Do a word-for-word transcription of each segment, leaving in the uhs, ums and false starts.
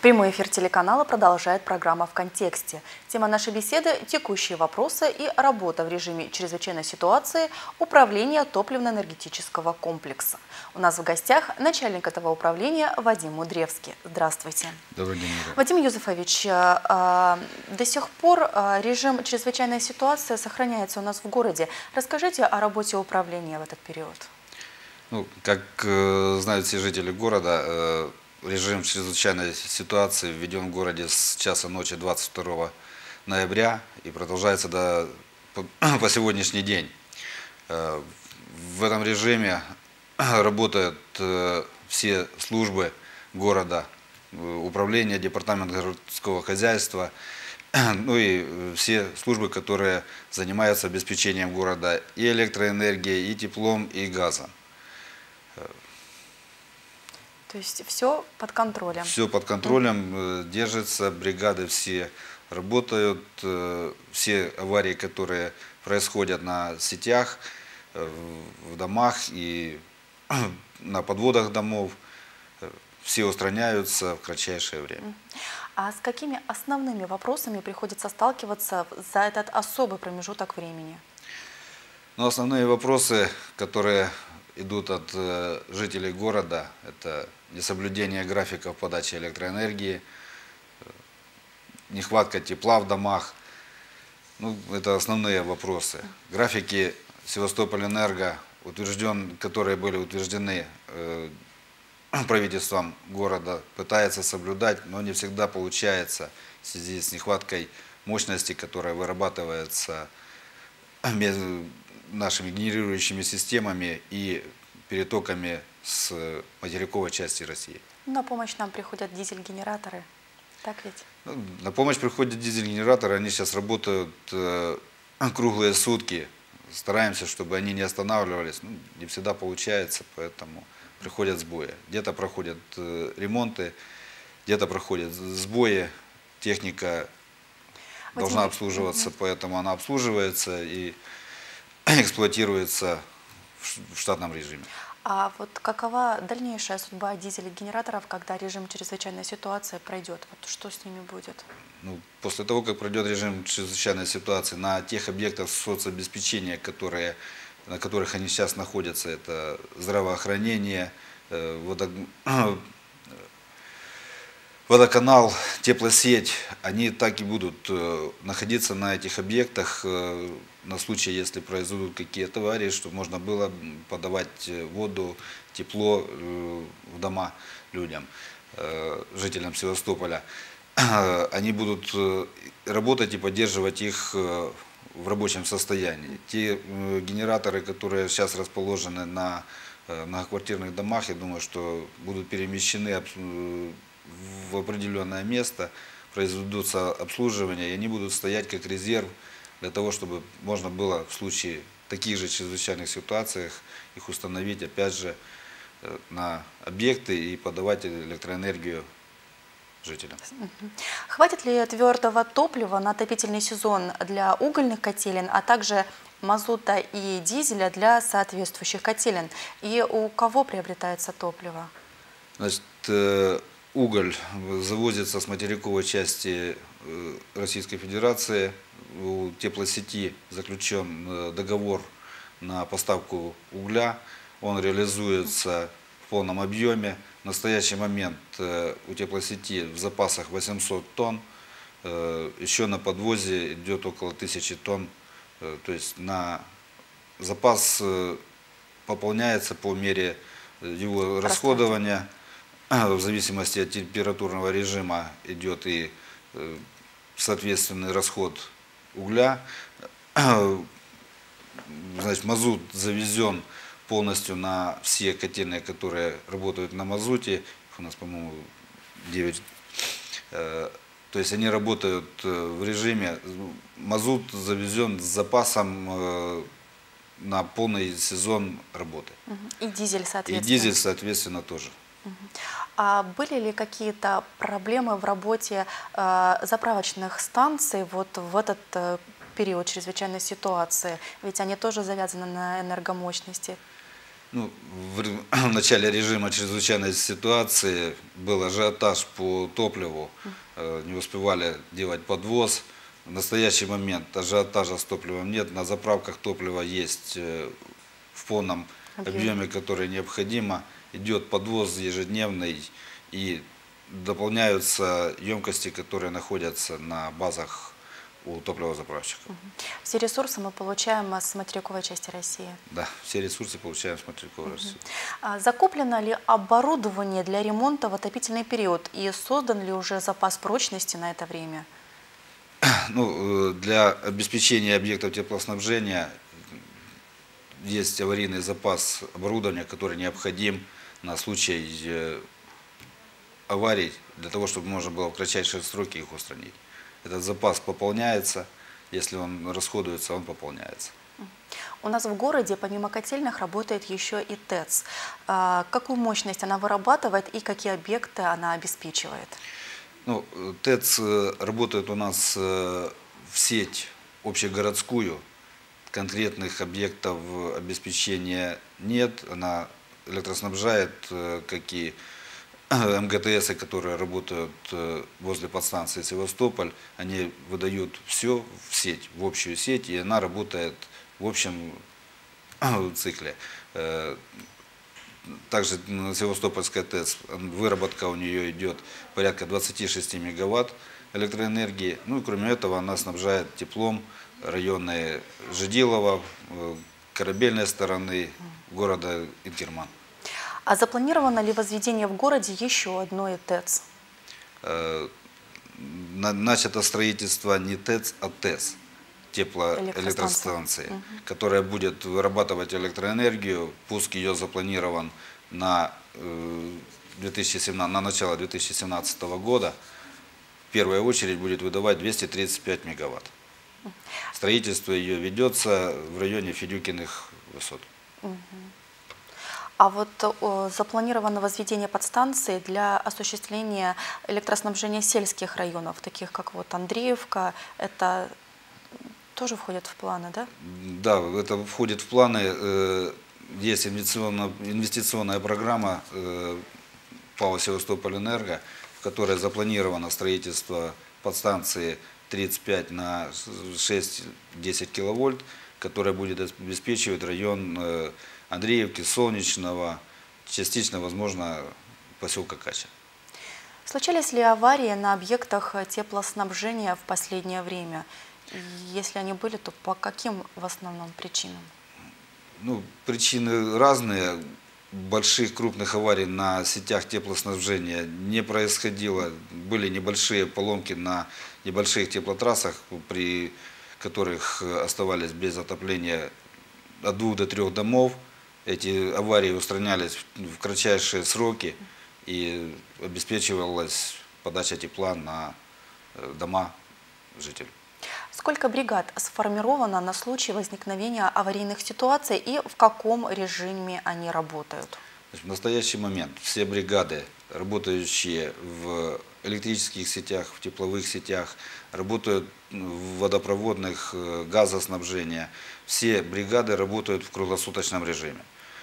Прямой эфир телеканала продолжает программа «В контексте». Тема нашей беседы – текущие вопросы и работа в режиме чрезвычайной ситуации управления топливно-энергетического комплекса. У нас в гостях начальник этого управления Вадим Мудревский. Здравствуйте. Добрый день. Вадим Юзефович, до сих пор режим чрезвычайной ситуации сохраняется у нас в городе. Расскажите о работе управления в этот период. Ну, как э, знают все жители города, э, режим чрезвычайной ситуации введен в городе с часа ночи двадцать второго ноября и продолжается до, по, по сегодняшний день. Э, в этом режиме работают э, все службы города, э, управление, департамент городского хозяйства, ну и все службы, которые занимаются обеспечением города и электроэнергией, и теплом, и газом. То есть все под контролем? Все под контролем, mm-hmm. держится, бригады все работают, все аварии, которые происходят на сетях, в домах и на подводах домов, все устраняются в кратчайшее время. А с какими основными вопросами приходится сталкиваться за этот особый промежуток времени? Ну, основные вопросы, которые идут от э, жителей города, это несоблюдение графиков подачи электроэнергии, нехватка тепла в домах. Ну, это основные вопросы. Графики Севастопольэнерго, утвержден, которые были утверждены э, правительством города, пытается соблюдать, но не всегда получается в связи с нехваткой мощности, которая вырабатывается нашими генерирующими системами и перетоками с материковой части России. На помощь нам приходят дизель-генераторы, так ведь? Ну, на помощь приходят дизель-генераторы, они сейчас работают э, круглые сутки. Стараемся, чтобы они не останавливались. Ну, не всегда получается, поэтому приходят сбои. Где-то проходят э, ремонты, где-то проходят сбои, техника Вадим, должна обслуживаться, угу. поэтому она обслуживается и эксплуатируется в штатном режиме. А вот какова дальнейшая судьба дизель-генераторов, когда режим чрезвычайной ситуации пройдет? Вот что с ними будет? Ну, после того, как пройдет режим чрезвычайной ситуации, на тех объектах соцобеспечения, которые, на которых они сейчас находятся, это здравоохранение, водо... водоканал, теплосеть, они так и будут находиться на этих объектах на случай, если произойдут какие-то аварии, чтобы можно было подавать воду, тепло в дома людям, жителям Севастополя. Они будут работать и поддерживать их в рабочем состоянии. Те генераторы, которые сейчас расположены на многоквартирных домах, я думаю, что будут перемещены в определенное место, произведутся обслуживание, и они будут стоять как резерв для того, чтобы можно было в случае таких же чрезвычайных ситуациях их установить опять же на объекты и подавать электроэнергию жителям. Хватит ли твердого топлива на отопительный сезон для угольных котелен, а также мазута и дизеля для соответствующих котелен? И у кого приобретается топливо? Значит, уголь завозится с материковой части Российской Федерации. У теплосети заключен договор на поставку угля. Он реализуется в полном объеме. В настоящий момент у теплосети в запасах восемьсот тонн. Еще на подвозе идет около тысячи тонн. То есть на запас пополняется по мере его расходования. В зависимости от температурного режима идет и соответственный расход угля. Значит, мазут завезен полностью на все котельные, которые работают на мазуте. У нас, по-моему, девять. То есть они работают в режиме, мазут завезен с запасом на полный сезон работы. И дизель, соответственно. И дизель, соответственно, тоже. А были ли какие-то проблемы в работе э, заправочных станций вот в этот э, период чрезвычайной ситуации? Ведь они тоже завязаны на энергомощности. Ну, в, ре- в начале режима чрезвычайной ситуации был ажиотаж по топливу, э, не успевали делать подвоз. В настоящий момент ажиотажа с топливом нет, на заправках топлива есть э, в полном Объем. объеме, который необходимо. Идет подвоз ежедневный и дополняются емкости, которые находятся на базах у топливозаправщиков. Все ресурсы мы получаем с материковой части России. Да, все ресурсы получаем с материковой России. А закуплено ли оборудование для ремонта в отопительный период и создан ли уже запас прочности на это время? Ну, э, для обеспечения объектов теплоснабжения есть аварийный запас оборудования, который необходим на случай э, аварий, для того, чтобы можно было в кратчайшие сроки их устранить. Этот запас пополняется, если он расходуется, он пополняется. У нас в городе помимо котельных работает еще и ТЭЦ. А какую мощность она вырабатывает и какие объекты она обеспечивает? Ну, э, ТЭЦ э, работает у нас э, в сеть общегородскую, конкретных объектов обеспечения нет. Она электроснабжает, э, как и МГТСы, которые работают э, возле подстанции Севастополь, они выдают все в сеть, в общую сеть, и она работает в общем цикле. Э, Также на Севастопольская ТЭЦ, выработка у нее идет порядка двадцати шести мегаватт электроэнергии. Ну и кроме этого она снабжает теплом районы Жидилова, э, корабельной стороны города Инкерман. А запланировано ли возведение в городе еще одной ТЭЦ? Э, на- Начато строительство не ТЭЦ, а ТЭС, теплоэлектростанции, Мгм. которая будет вырабатывать электроэнергию. Пуск ее запланирован на, э, две тысячи семнадцатый, на начало две тысячи семнадцатого года. В первую очередь будет выдавать двести тридцать пять мегаватт. Строительство ее ведется в районе Федюкиных высот. А вот о, запланировано возведение подстанции для осуществления электроснабжения сельских районов, таких как вот Андреевка. Это тоже входит в планы, да? Да, это входит в планы. э, Есть инвестиционная, инвестиционная программа э, ПАО «Севастопольэнерго», в которой запланировано строительство подстанции тридцать пять на шесть-десять киловольт, которая будет обеспечивать район э, Андреевки, Солнечного, частично, возможно, поселка Кача. Случались ли аварии на объектах теплоснабжения в последнее время? И если они были, то по каким в основном причинам? Ну, причины разные. Больших крупных аварий на сетях теплоснабжения не происходило. Были небольшие поломки на небольших теплотрассах, при которых оставались без отопления от двух до трех домов. Эти аварии устранялись в кратчайшие сроки и обеспечивалась подача тепла на дома жителей. Сколько бригад сформировано на случай возникновения аварийных ситуаций и в каком режиме они работают? В настоящий момент все бригады, работающие в электрических сетях, в тепловых сетях, работают в водопроводных, газоснабжения, все бригады работают в круглосуточном режиме.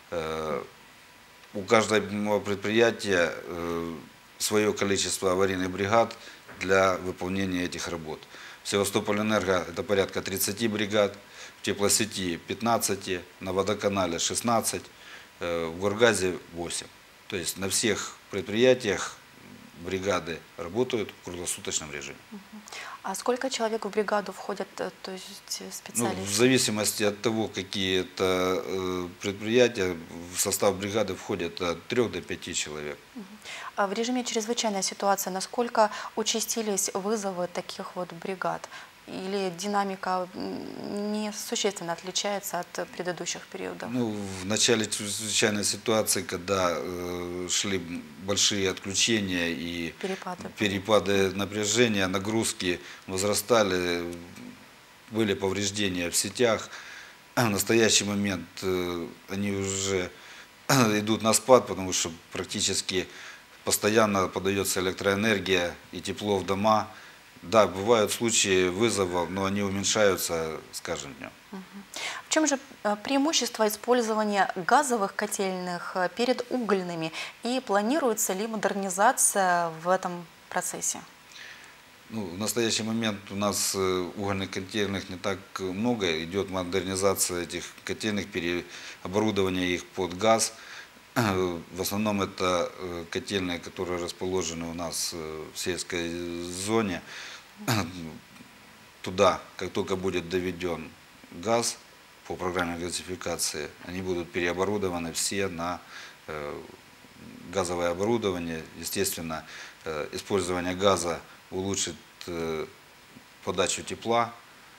У каждого предприятия свое количество аварийных бригад для выполнения этих работ. В Севастопольэнерго это порядка тридцати бригад, в теплосети пятнадцать, на водоканале шестнадцать, в Горгазе восемь. То есть на всех предприятиях бригады работают в круглосуточном режиме. А сколько человек в бригаду входят, то есть Ну, специалисты? в зависимости от того, какие это э, предприятия, в состав бригады входят от трёх до пяти человек. А в режиме чрезвычайной ситуации насколько участились вызовы таких вот бригад? Или динамика м, не существенно отличается от предыдущих периодов? Ну, в начале чрезвычайной ситуации, когда э, шли большие отключения и Перепады. перепады напряжения, нагрузки возрастали, были повреждения в сетях. В настоящий момент э, они уже идут на спад, потому что практически постоянно подается электроэнергия и тепло в дома. Да, бывают случаи вызовов, но они уменьшаются с каждым днем. В чем же э, преимущество использования газовых котельных э, перед угольными и планируется ли модернизация в этом процессе? Ну, в настоящий момент у нас э, угольных котельных не так много. Идет модернизация этих котельных, переоборудование их под газ. В основном это э, котельные, которые расположены у нас э, в сельской зоне. Туда, как только будет доведен газ по программе газификации, они будут переоборудованы все на э, газовое оборудование. Естественно, э, использование газа улучшит э, подачу тепла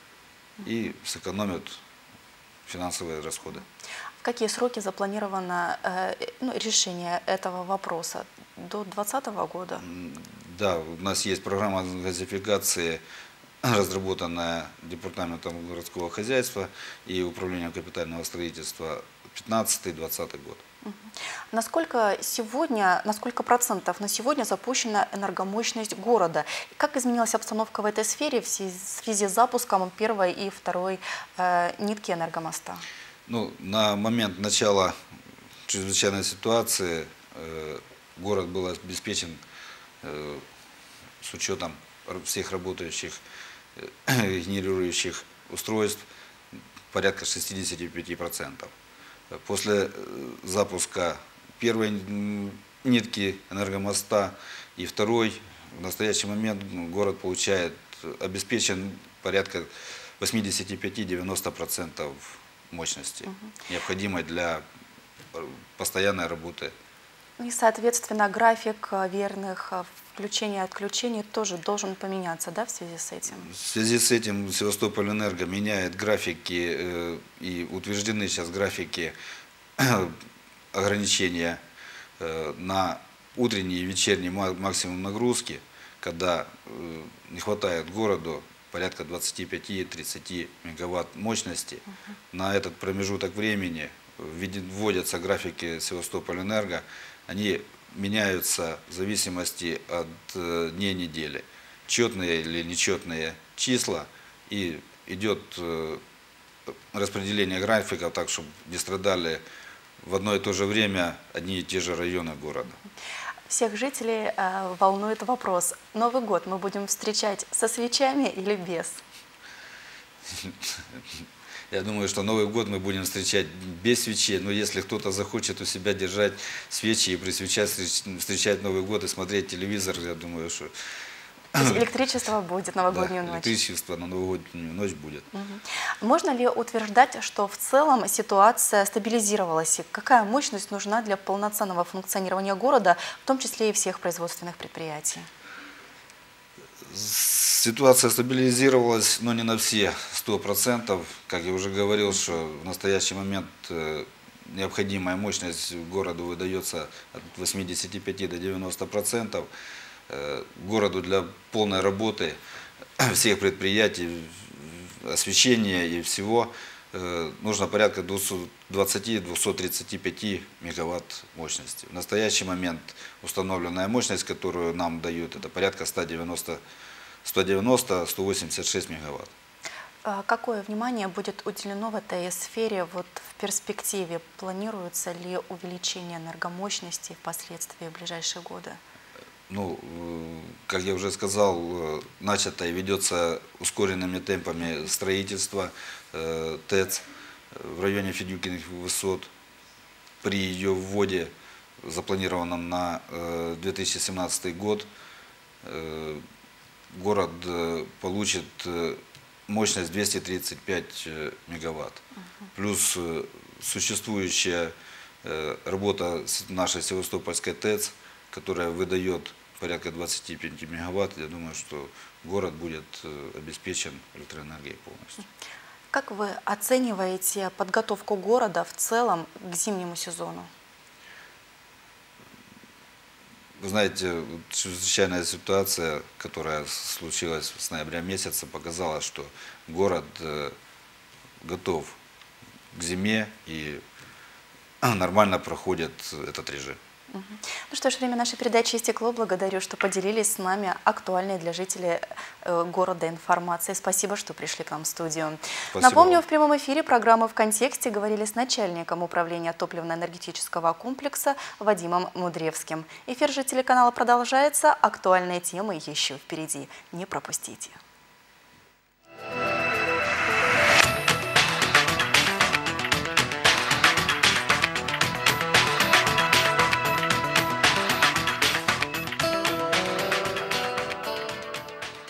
и сэкономит финансовые расходы. В какие сроки запланировано э, ну, решение этого вопроса? До двадцатого года? М, Да, у нас есть программа газификации, разработанная Департаментом городского хозяйства и Управлением капитального строительства, пятнадцатый-двадцатый год. Насколько сегодня, на сколько процентов на сегодня запущена энергомощность города? И как изменилась обстановка в этой сфере в связи в связи с запуском первой и второй э, нитки энергомоста? Ну, на момент начала чрезвычайной ситуации э, город был обеспечен э, с учетом всех работающих э, генерирующих устройств порядка шестидесяти пяти процентов. После э, запуска первой м, нитки энергомоста и второй, в настоящий момент город получает, обеспечен порядка восьмидесяти пяти — девяноста процентов мощности, необходимой для постоянной работы. И, соответственно, график э, верных э, включений и отключений тоже должен поменяться, да, в связи с этим? В связи с этим Севастопольэнерго меняет графики э, и утверждены сейчас графики ограничения э, на утренний и вечерний максимум нагрузки, когда э, не хватает городу порядка двадцати пяти — тридцати мегаватт мощности. Uh-huh. На этот промежуток времени вводятся графики Севастопольэнерго, они меняются в зависимости от э, дней недели. Четные или нечетные числа, и идет э, распределение графиков так, чтобы не страдали в одно и то же время одни и те же районы города. Всех жителей э, волнует вопрос: Новый год мы будем встречать со свечами или без? Я думаю, что Новый год мы будем встречать без свечей, но если кто-то захочет у себя держать свечи и при свечах встречать Новый год и смотреть телевизор, я думаю, что... То есть электричество будет новогоднюю да, ночь? Электричество на новогоднюю ночь будет. Угу. Можно ли утверждать, что в целом ситуация стабилизировалась? И какая мощность нужна для полноценного функционирования города, в том числе и всех производственных предприятий? Ситуация стабилизировалась, но не на все сто процентов. Как я уже говорил, что в настоящий момент необходимая мощность городу выдается от восьмидесяти пяти до девяноста процентов. Городу для полной работы всех предприятий, освещения и всего нужно порядка двухсот двухсот тридцати пяти мегаватт мощности. В настоящий момент установленная мощность, которую нам дают, это порядка ста девяноста — ста девяноста — ста восьмидесяти шести мегаватт. Какое внимание будет уделено в этой сфере вот в перспективе? Планируется ли увеличение энергомощности впоследствии в ближайшие годы? Ну, как я уже сказал, начато и ведется ускоренными темпами строительство ТЭЦ в районе Федюкиных высот. При ее вводе, запланированном на две тысячи семнадцатый год, город получит мощность двести тридцать пять мегаватт. Плюс существующая работа нашей Севастопольской ТЭЦ, которая выдает порядка двадцати пяти мегаватт, я думаю, что город будет обеспечен электроэнергией полностью. Как вы оцениваете подготовку города в целом к зимнему сезону? Вы знаете, чрезвычайная ситуация, которая случилась с ноября месяца, показала, что город готов к зиме и нормально проходит этот режим. Мгм. Ну что ж, время нашей передачи истекло. Благодарю, что поделились с нами актуальной для жителей э, города информацией. Спасибо, что пришли к нам в студию. Спасибо Напомню, вам. в прямом эфире программы «В контексте» говорили с начальником управления топливно-энергетического комплекса Вадимом Мудревским. Эфир же телеканала продолжается. Актуальные темы еще впереди. Не пропустите.